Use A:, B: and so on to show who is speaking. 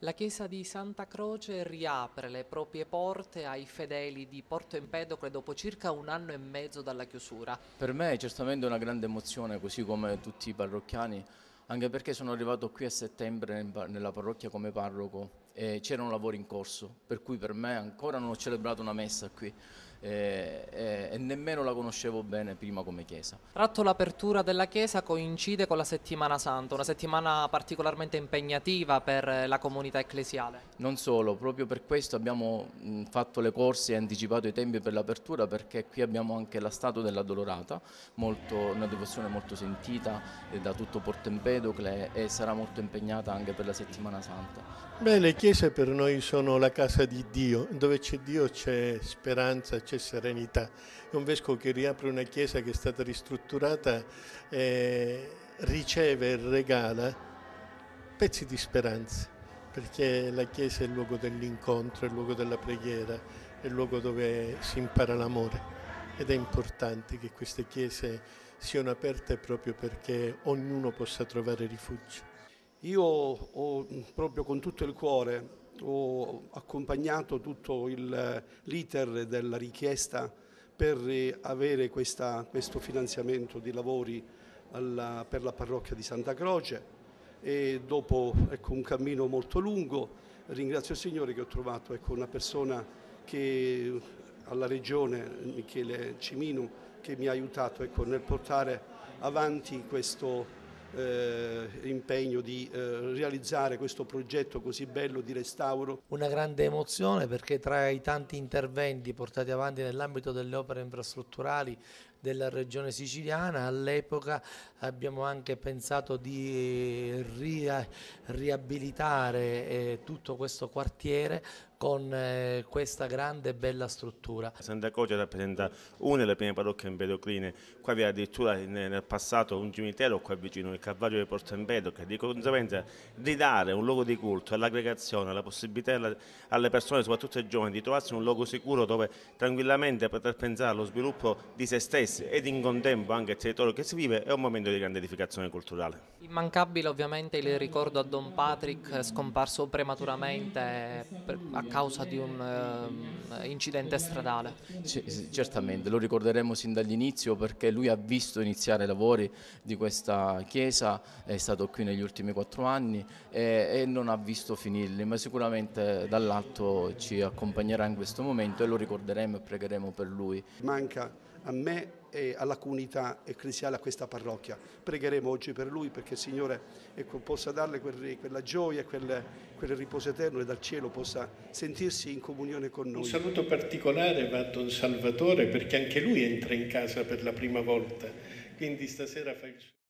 A: La chiesa di Santa Croce riapre le proprie porte ai fedeli di Porto Empedocle dopo circa un anno e mezzo dalla chiusura.
B: Per me è certamente una grande emozione, così come tutti i parrocchiani, anche perché sono arrivato qui a settembre nella parrocchia come parroco e c'erano lavori in corso, per cui per me ancora non ho celebrato una messa qui e nemmeno la conoscevo bene prima come chiesa.
A: Tra l'altro l'apertura della chiesa coincide con la Settimana Santa, una settimana particolarmente impegnativa per la comunità ecclesiale.
B: Non solo, proprio per questo abbiamo fatto le corse e anticipato i tempi per l'apertura, perché qui abbiamo anche la statua della Dolorata, una devozione molto sentita da tutto Porto Empedocle e sarà molto impegnata anche per la Settimana Santa.
C: Beh, le chiese per noi sono la casa di Dio, dove c'è Dio c'è speranza, c'è serenità. È un vescovo che riapre una chiesa che è stata ristrutturata, riceve e regala pezzi di speranza, perché la chiesa è il luogo dell'incontro, è il luogo della preghiera, è il luogo dove si impara l'amore. Ed è importante che queste chiese siano aperte proprio perché ognuno possa trovare rifugio.
D: Io ho proprio con tutto il cuore ho accompagnato tutto l'iter della richiesta per avere questo finanziamento di lavori per la parrocchia di Santa Croce e dopo un cammino molto lungo ringrazio il Signore che ho trovato una persona che alla Regione, Michele Ciminu, che mi ha aiutato nel portare avanti questo impegno di realizzare questo progetto così bello di restauro.
E: Una grande emozione perché tra i tanti interventi portati avanti nell'ambito delle opere infrastrutturali della regione siciliana, all'epoca abbiamo anche pensato di riabilitare tutto questo quartiere con questa grande e bella struttura.
F: Santa Croce rappresenta una delle prime parrocchie empedocline. Qua vi è addirittura nel passato un cimitero qua vicino, il Calvario di Porto Empedocle, di conseguenza di dare un luogo di culto all'aggregazione, alla possibilità alle persone, soprattutto ai giovani, di trovarsi in un luogo sicuro dove tranquillamente poter pensare allo sviluppo di se stessi ed in contempo anche il territorio che si vive, è un momento di grande edificazione culturale.
A: Immancabile ovviamente il ricordo a Don Patrick, scomparso prematuramente a causa di un incidente stradale.
B: Sì, certamente, lo ricorderemo sin dall'inizio perché lui ha visto iniziare i lavori di questa chiesa, è stato qui negli ultimi 4 anni e non ha visto finirli, ma sicuramente dall'alto ci accompagnerà in questo momento e lo ricorderemo e pregheremo per lui.
D: Manca a me e alla comunità ecclesiale, a questa parrocchia. Pregheremo oggi per lui perché il Signore possa darle quella gioia, quel riposo eterno e dal cielo possa sentirsi in comunione con noi.
C: Un saluto particolare va a Don Salvatore perché anche lui entra in casa per la prima volta, quindi stasera fa il suo.